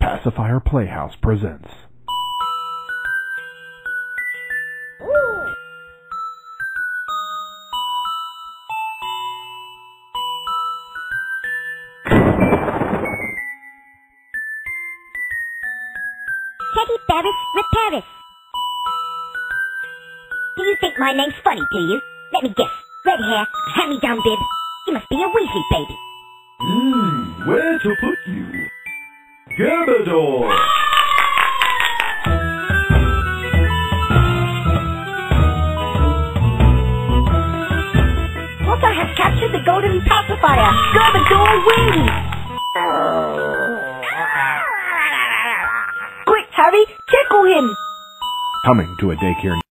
Pacifier Playhouse presents. Teddy Bear's Repairis. Do you think my name's funny, do you? Let me guess. Red hair, hand-me-down bib. You must be a Weasley baby. Where to put you? Gabador! Potter has captured the golden pacifier. Gabador wins! Quick, Harry, tickle him! Coming to a daycare